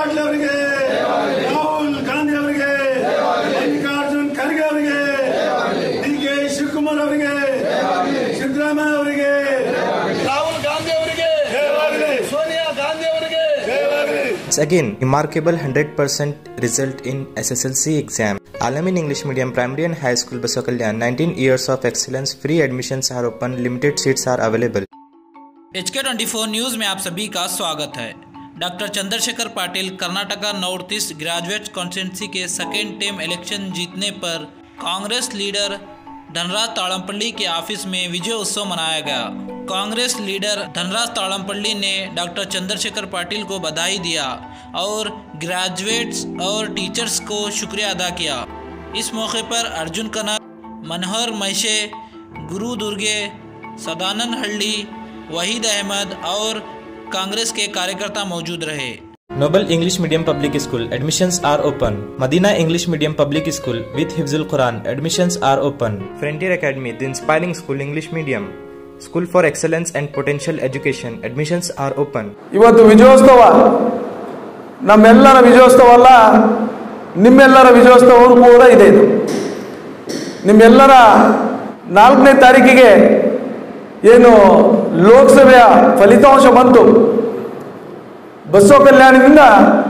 ಪಾಟೀಲ್ ಅವರಿಗೆ, ರಾಹುಲ್ ಗಾಂಧಿ ಅವರಿಗೆ, ಮಲ್ಲಿಕಾರ್ಜುನ್ ಖರ್ಗೆ ಅವರಿಗೆ, ಡಿ.ಕೆ. ಶಿವಕುಮಾರ್ ಅವರಿಗೆ, ಸಿದ್ದರಾಮಯ್ಯ ಅವರಿಗೆ, ರಾಹುಲ್ ಗಾಂಧಿ ಅವರಿಗೆ, ಸೋನಿಯಾ ಗಾಂಧಿ ಅವರಿಗೆ. Again, remarkable 100% result in SSLC exam. Alamin English Medium Primary and High School Basakalyan, 19 years of excellence. Free admissions are open. Limited seats are available. HK24 news में आप सभी का स्वागत है। Doctor Chandrashekhar Patil Karnataka north east graduate constituency के second time election जीतने पर Congress leader Dhanraj ताड़मपल्ली के ऑफिस में विजय उत्सव मनाया गया। कांग्रेस लीडर धनराज ताड़मपल्ली ने डॉक्टर चंद्रशेखर पाटिल को बधाई दिया और ग्रेजुएट्स और टीचर्स को शुक्रिया अदा किया। इस मौके पर अर्जुन कनक, मनोहर महिषे, गुरु दुर्गे, सदानंद हल्ली, वहीद अहमद और कांग्रेस के कार्यकर्ता मौजूद रहे। Noble English Medium Public School admissions are open. Madina English Medium Public School with Hifzul Quran admissions are open. Frontier Academy, the inspiring school English Medium school for excellence and potential education admissions are open. ಇವತ್ತು ವಿಜಯೋತ್ಸವ ನಮ್ಮೆಲ್ಲರ ವಿಜಯೋತ್ಸವ ಅಲ್ಲ, ನಿಮ್ಮೆಲ್ಲರ ವಿಜಯೋತ್ಸವ ಕೂಡ ಇದೆ. ನಿಮ್ಮೆಲ್ಲರ 4ನೇ ತಾರೀಕಿಗೆ ಏನು ಲೋಕಸಭೆಯ ಫಲಿತಾಂಶ ಬಂತು, ಬಸವ ಕಲ್ಯಾಣದಿಂದ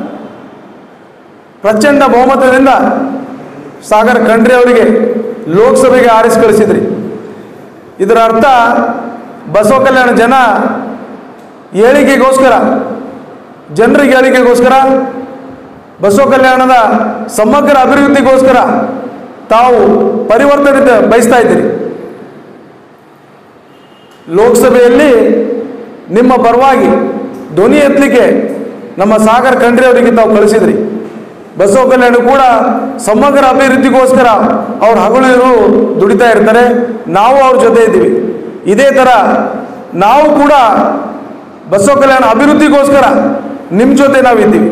ಪ್ರಚಂಡ ಬಹುಮತದಿಂದ ಸಾಗರ್ ಖಂಡ್ರೆ ಅವರಿಗೆ ಲೋಕಸಭೆಗೆ ಆರಿಸಿ ಕಳಿಸಿದ್ರಿ. ಇದರ ಅರ್ಥ ಬಸವ ಕಲ್ಯಾಣ ಜನ ಏಳಿಗೆಗೋಸ್ಕರ, ಜನರಿಗೆ ಏಳಿಗೆಗೋಸ್ಕರ, ಬಸವ ಕಲ್ಯಾಣದ ಸಮಗ್ರ ಅಭಿವೃದ್ಧಿಗೋಸ್ಕರ ತಾವು ಪರಿವರ್ತನೆ ಬಯಸ್ತಾ ಇದ್ದೀರಿ. ಲೋಕಸಭೆಯಲ್ಲಿ ನಿಮ್ಮ ಪರವಾಗಿ ಧ್ವನಿ ಎತ್ತಲಿಕ್ಕೆ ನಮ್ಮ ಸಾಗರ್ ಖಂಡ್ರೆ ಅವರಿಗೆ ತಾವು ಕಳಿಸಿದ್ರಿ. ಬಸವ ಕಲ್ಯಾಣ ಕೂಡ ಸಮಗ್ರ ಅಭಿವೃದ್ಧಿಗೋಸ್ಕರ ಅವ್ರ ಹಗಲು ದುಡಿತಾ ಇರ್ತಾರೆ, ನಾವು ಅವ್ರ ಜೊತೆ ಇದ್ದೀವಿ. ಇದೇ ಥರ ನಾವು ಕೂಡ ಬಸವ ಕಲ್ಯಾಣ ಅಭಿವೃದ್ಧಿಗೋಸ್ಕರ ನಿಮ್ಮ ಜೊತೆ ನಾವಿದ್ದೀವಿ.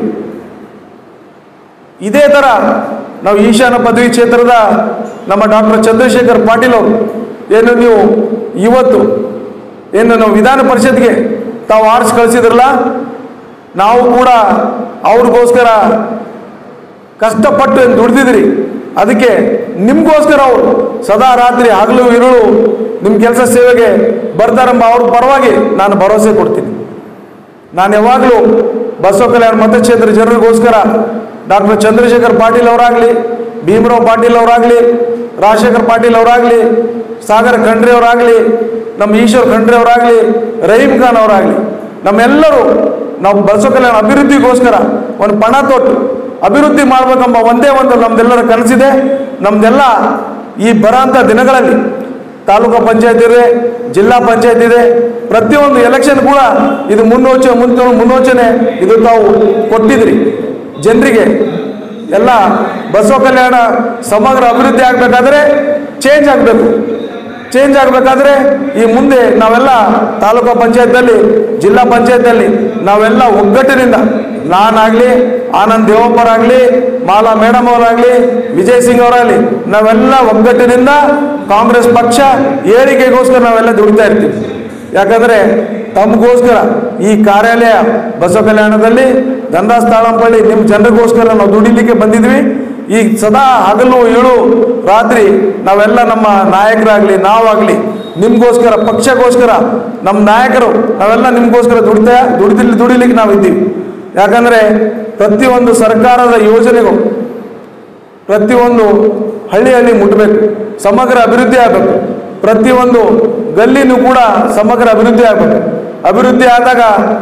ಇದೇ ಥರ ನಾವು ಈಶಾನ್ಯ ಪದವಿ ಕ್ಷೇತ್ರದ ನಮ್ಮ ಡಾಕ್ಟರ್ ಚಂದ್ರಶೇಖರ್ ಪಾಟೀಲ್ ಅವರು ಏನು ನೀವು ಇವತ್ತು ಏನು ನಾವು ವಿಧಾನ ಪರಿಷತ್ಗೆ ತಾವು ಆರಿಸಿ ಕಳಿಸಿದ್ರಲ್ಲ, ನಾವು ಕೂಡ ಅವ್ರಿಗೋಸ್ಕರ ಕಷ್ಟಪಟ್ಟು ದುಡ್ದಿದ್ರಿ. ಅದಕ್ಕೆ ನಿಮಗೋಸ್ಕರ ಅವರು ಸದಾ ರಾತ್ರಿ ಹಗಲು ಇರುಳು ನಿಮ್ಮ ಕೆಲಸ ಸೇವೆಗೆ ಬರ್ತಾರೆಂಬ ಅವ್ರ ಪರವಾಗಿ ನಾನು ಭರವಸೆ ಕೊಡ್ತೀನಿ. ನಾನು ಯಾವಾಗಲೂ ಬಸವ ಕಲ್ಯಾಣ ಮತಕ್ಷೇತ್ರ ಜನರಿಗೋಸ್ಕರ ಡಾಕ್ಟರ್ ಚಂದ್ರಶೇಖರ್ ಪಾಟೀಲ್ ಅವರಾಗಲಿ, ಭೀಮರಾವ್ ಪಾಟೀಲ್ ಅವರಾಗಲಿ, ರಾಜಶೇಖರ್ ಪಾಟೀಲ್ ಅವರಾಗಲಿ, ಸಾಗರ್ ಖಂಡ್ರೆ ಅವರಾಗಲಿ, ನಮ್ಮ ಈಶ್ವರ್ ಖಂಡ್ರೆ ಅವರಾಗಲಿ, ರಹೀಂ ಖಾನ್ ಅವರಾಗಲಿ, ನಮ್ಮೆಲ್ಲರೂ ನಾವು ಬಸವ ಕಲ್ಯಾಣ ಅಭಿವೃದ್ಧಿಗೋಸ್ಕರ ಒಂದು ಪಣ ತೊಟ್ಟು ಅಭಿವೃದ್ಧಿ ಮಾಡಬೇಕೆಂಬ ಒಂದೇ ಒಂದು ನಮ್ದೆಲ್ಲರ ಕನಸಿದೆ. ನಮ್ದೆಲ್ಲ ಈ ಬರೋಂಥ ದಿನಗಳಲ್ಲಿ ತಾಲೂಕು ಪಂಚಾಯತ್ ಇದೆ, ಜಿಲ್ಲಾ ಪಂಚಾಯತ್ ಇದೆ, ಪ್ರತಿಯೊಂದು ಎಲೆಕ್ಷನ್ ಕೂಡ ಇದು ಮುನ್ನೋಚನೆ ಇದು ತಾವು ಕೊಟ್ಟಿದ್ರಿ ಜನರಿಗೆ. ಎಲ್ಲ ಬಸವ ಕಲ್ಯಾಣ ಸಮಗ್ರ ಅಭಿವೃದ್ಧಿ ಆಗಬೇಕಾದ್ರೆ ಚೇಂಜ್ ಆಗಬೇಕು. ಚೇಂಜ್ ಆಗಬೇಕಾದ್ರೆ ಈ ಮುಂದೆ ನಾವೆಲ್ಲ ತಾಲೂಕು ಪಂಚಾಯತ್ನಲ್ಲಿ, ಜಿಲ್ಲಾ ಪಂಚಾಯತ್ನಲ್ಲಿ ನಾವೆಲ್ಲ ಒಗ್ಗಟ್ಟಿನಿಂದ, ನಾನಾಗಲಿ, ಆನಂದ್ ದೇವಪ್ಪರಾಗಲಿ, ಮಾಲಾ ಮೇಡಮ್ ಅವರಾಗಲಿ, ವಿಜಯ್ ಸಿಂಗ್ ಅವರಾಗಲಿ, ನಾವೆಲ್ಲ ಒಗ್ಗಟ್ಟಿನಿಂದ ಕಾಂಗ್ರೆಸ್ ಪಕ್ಷ ಏಳಿಗೆಗೋಸ್ಕರ ನಾವೆಲ್ಲ ದುಡಿತಾ ಇರ್ತೀವಿ. ಯಾಕಂದರೆ ತಮಗೋಸ್ಕರ ಈ ಕಾರ್ಯಾಲಯ ಬಸವ ಕಲ್ಯಾಣದಲ್ಲಿ ಧನರಾಜ್ ತಾಳಂಪಳ್ಳಿ ನಿಮ್ಮ ಜನರಿಗೋಸ್ಕರ ನಾವು ದುಡಿಲಿಕ್ಕೆ ಬಂದಿದ್ವಿ. ಈಗ ಸದಾ ಹಗಲು ಇಳು ರಾತ್ರಿ ನಾವೆಲ್ಲ ನಮ್ಮ ನಾಯಕರಾಗಲಿ, ನಾವಾಗಲಿ ನಿಮಗೋಸ್ಕರ, ಪಕ್ಷಗೋಸ್ಕರ, ನಮ್ಮ ನಾಯಕರು ನಾವೆಲ್ಲ ನಿಮಗೋಸ್ಕರ ದುಡಿಲಿಕ್ಕೆ ನಾವಿದ್ದೀವಿ. ಯಾಕಂದರೆ ಪ್ರತಿಯೊಂದು ಸರ್ಕಾರದ ಯೋಜನೆಗೂ ಪ್ರತಿಯೊಂದು ಹಳ್ಳಿಯಲ್ಲಿ ಮುಟ್ಟಬೇಕು, ಸಮಗ್ರ ಅಭಿವೃದ್ಧಿ ಆಗಬೇಕು. ಪ್ರತಿಯೊಂದು ಗಲ್ಲಿನೂ ಕೂಡ ಸಮಗ್ರ ಅಭಿವೃದ್ಧಿ ಆಗಬೇಕು. ಅಭಿವೃದ್ಧಿ ಆದಾಗ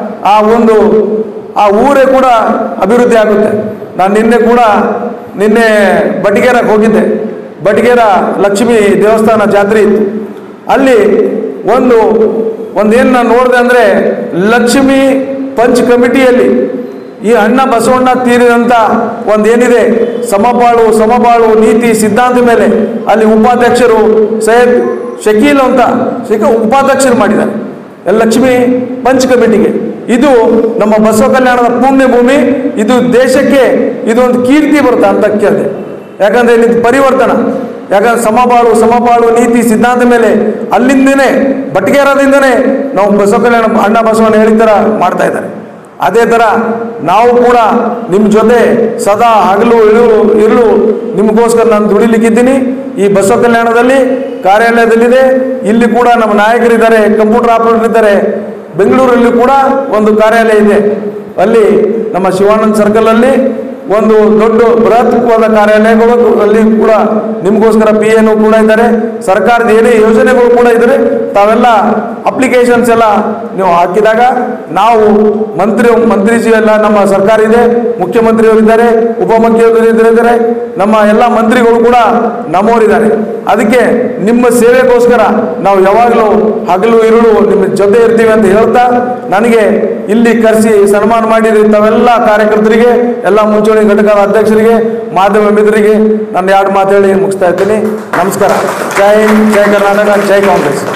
ಆ ಊರೇ ಕೂಡ ಅಭಿವೃದ್ಧಿ ಆಗುತ್ತೆ. ನಾನು ನಿನ್ನೆ ಬಟಿಗೇರಕ್ಕೆ ಹೋಗಿದ್ದೆ. ಬಟಿಗೇರ ಲಕ್ಷ್ಮೀ ದೇವಸ್ಥಾನ ಜಾತ್ರೆ ಇತ್ತು. ಅಲ್ಲಿ ಒಂದೇನು ನಾನು ನೋಡಿದೆ ಅಂದರೆ, ಲಕ್ಷ್ಮೀ ಪಂಚ್ ಕಮಿಟಿಯಲ್ಲಿ ಈ ಅಣ್ಣ ಬಸವಣ್ಣ ತೀರಿದಂಥ ಒಂದೇನಿದೆ ಸಮಬಾಳು ನೀತಿ ಸಿದ್ಧಾಂತ ಮೇಲೆ ಅಲ್ಲಿ ಉಪಾಧ್ಯಕ್ಷರು ಸೈಯದ್ ಶಕೀಲ್ ಅಂತ ಉಪಾಧ್ಯಕ್ಷರು ಮಾಡಿದ್ದಾರೆ ಲಕ್ಷ್ಮೀ ಪಂಚ್ ಕಮಿಟಿಗೆ. ಇದು ನಮ್ಮ ಬಸವ ಕಲ್ಯಾಣದ ಪುಣ್ಯ ಭೂಮಿ. ಇದು ದೇಶಕ್ಕೆ ಇದೊಂದು ಕೀರ್ತಿ ಬರುತ್ತೆ ಅಂತಕ್ಕೆ. ಯಾಕಂದರೆ ಇಲ್ಲಿ ಪರಿವರ್ತನ, ಯಾಕಂದ್ರೆ ಸಮಬಾಳು ನೀತಿ ಸಿದ್ಧಾಂತ ಮೇಲೆ ಅಲ್ಲಿಂದನೇ ಬಟ್ಗೇರದಿಂದನೇ ನಾವು ಬಸವ ಕಲ್ಯಾಣ ಅಣ್ಣ ಬಸವಣ್ಣ ಹೇಳಿದ ಥರ ಮಾಡ್ತಾ ಇದ್ದಾರೆ. ಅದೇ ಥರ ನಾವು ಕೂಡ ನಿಮ್ಮ ಜೊತೆ ಸದಾ ಹಗಲು ಇರಲು ನಿಮಗೋಸ್ಕರ ನಾನು ದುಡಿಲಿಕ್ಕಿದ್ದೀನಿ. ಈ ಬಸವ ಕಲ್ಯಾಣದಲ್ಲಿ ಕಾರ್ಯಾಲಯದಲ್ಲಿದೆ, ಇಲ್ಲಿ ಕೂಡ ನಮ್ಮ ನಾಯಕರಿದ್ದಾರೆ, ಕಂಪ್ಯೂಟರ್ ಆಪರೇಟರ್ ಇದ್ದಾರೆ. ಬೆಂಗಳೂರಲ್ಲಿ ಕೂಡ ಒಂದು ಕಾರ್ಯಾಲಯ ಇದೆ, ಅಲ್ಲಿ ನಮ್ಮ ಶಿವಾನಂದ್ ಸರ್ಕಲ್ ಅಲ್ಲಿ ಒಂದು ದೊಡ್ಡ ಬೃಹತ್ವಾದ ಕಾರ್ಯಾಲಯಗಳು ಅಲ್ಲಿ ಕೂಡ ನಿಮಗೋಸ್ಕರ PA ಕೂಡ ಇದ್ದಾರೆ. ಸರ್ಕಾರದ ಏನೇ ಯೋಜನೆಗಳು ಕೂಡ ಇದ್ದಾರೆ. ತಾವೆಲ್ಲ ಅಪ್ಲಿಕೇಶನ್ಸ್ ಎಲ್ಲ ನೀವು ಹಾಕಿದಾಗ ನಾವು ಮಂತ್ರಿಜಿ ಎಲ್ಲ ನಮ್ಮ ಸರ್ಕಾರ ಇದೆ, ಮುಖ್ಯಮಂತ್ರಿಯವರಿದ್ದಾರೆ, ಉಪಮುಖ್ಯಮಂತ್ರಿಯವರಿದ್ದಾರೆ, ನಮ್ಮ ಎಲ್ಲ ಮಂತ್ರಿಗಳು ಕೂಡ ನಮ್ಮವರಿದ್ದಾರೆ. ಅದಕ್ಕೆ ನಿಮ್ಮ ಸೇವೆಗೋಸ್ಕರ ನಾವು ಯಾವಾಗಲೂ ಹಗಲು ಇರುಳು ನಿಮ್ಮ ಜೊತೆ ಇರ್ತೀವಿ ಅಂತ ಹೇಳ್ತಾ, ನನಗೆ ಇಲ್ಲಿ ಕರೆಸಿ ಸನ್ಮಾನ ಮಾಡಿದ ತಾವೆಲ್ಲ ಕಾರ್ಯಕರ್ತರಿಗೆ, ಎಲ್ಲ ಮುಂಚೂಣಿ ಘಟಕದ ಅಧ್ಯಕ್ಷರಿಗೆ, ಮಾಧ್ಯಮ ಮಿತ್ರರಿಗೆ ನಾನು 2 ಮಾತು ಹೇಳಿ ಮುಗಿಸ್ತಾ ಇರ್ತೀನಿ. ನಮಸ್ಕಾರ. ಜೈ ಹಿಂದ್, ಜೈ ಕರ್ನಾಟಕ, ಜೈ ಕಾಂಗ್ರೆಸ್.